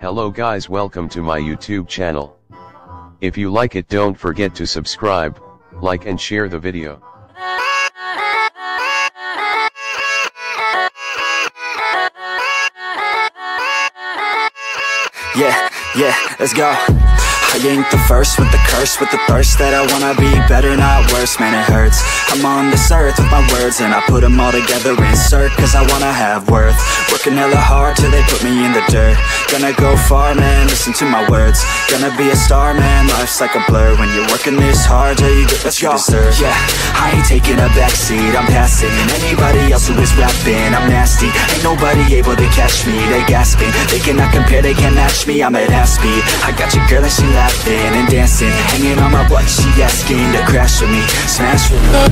Hello guys, welcome to my YouTube channel. If you like it, don't forget to subscribe, like and share the video. Yeah, let's go. I ain't the first with the curse, with the thirst that I wanna be better, not worse, man it hurts. I'm on this earth with my words and I put them all together, insert, cause I wanna have worth. Working hella hard till they put me in the dirt. Gonna go far, man, listen to my words. Gonna be a star, man, life's like a blur. When you're working this hard, till you get what you deserve. Yeah, I ain't taking a backseat, I'm passing anybody else who is rapping. I'm nasty, ain't nobody able to catch me. They gasping, they cannot compare, they can't match me. I'm at half speed, I got your girl and she laughing and dancing, hanging on my butt, she asking to crash with me, smash with me.